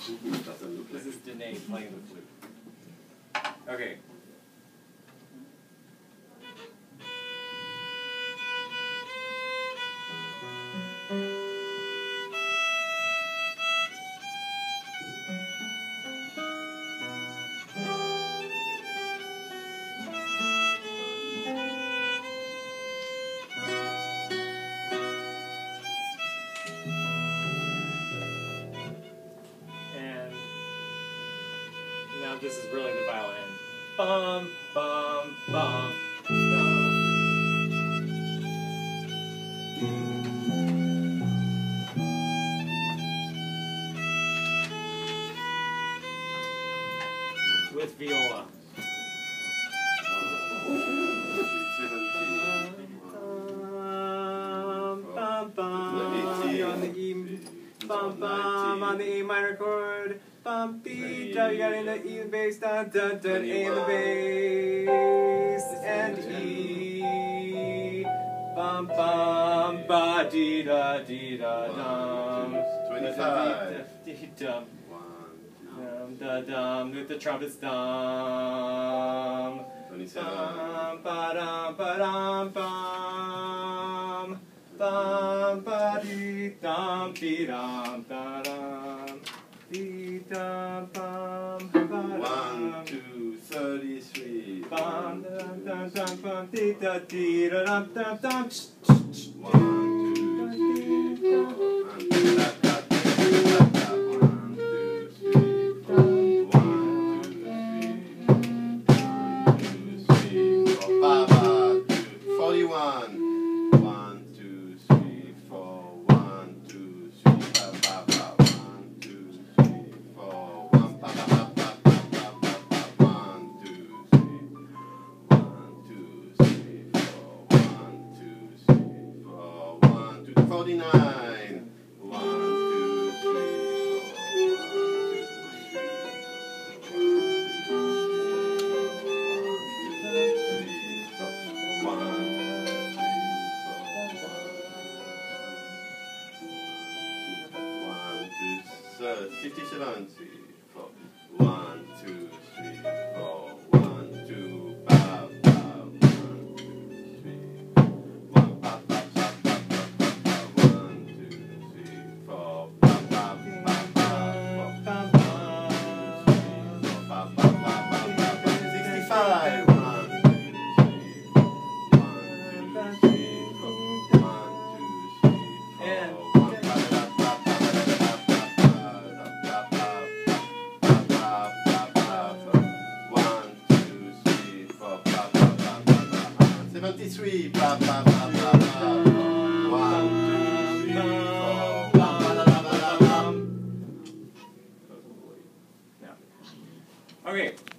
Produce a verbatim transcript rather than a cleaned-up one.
This is Danae playing the flute. Okay. Now this is really the violin. Bum, bum, bum, bum. With viola. Bum, bum, bum, on the E, bum, bum, on the A minor chord. Bum, beat, you got in the E and bass, dun, dun, dun, A in the bass, and E. Bum, bum, ba, dee, da, dee, da, dum. twenty-five. Dee, dum. Dum, da, dum, with the trumpets, dum. twenty-seven. Bum, ba, dum, ba, dum, bum. Bum, ba, dee, dum, dee, dum, da, dum. Dee, dum, bum, ba, dum. One, two, thirty-three. Bum, dum, dum, dum, bum, dee, da, dee, da, dum, dum, dum. One, two, three, four. And da, da, da, da, da. One, two, three, four. One, two, three. One, two, three, four. Ba, ba, two, forty-one. One, two, three, four. One, two, three, ba, ba, ba. One, two, three, four. One, ba, ba, ba, ba, ba, ba, ba, ba. One, two, three. One, two, three, four. One, two, three, four. One, two, forty-nine. One, two, three, four. One, two, three, four. One, two, three, four. One, two, fifty-seven, three, four. One, two, three, four. One, two, ba, ba. One, two, three. One, ba, ba, ba, ba, ba, ba, ba. One, two, three, four. Ba, ba, ba, ba, ba, ba. Ba, ba, ba, ba, ba, ba. sixty-five. One, two, three, four. One, two, three, four. One, two, three, four. One, ba, ba, ba, ba, ba, ba, ba, ba, ba, ba, ba. One, two, three, four. Ba, ba, ba, ba, ba, ba. seventy-three. Ba, ba, ba, ba, ba. One, two, three, four. Ba, ba, ba, ba, ba, ba. Yeah. Okay.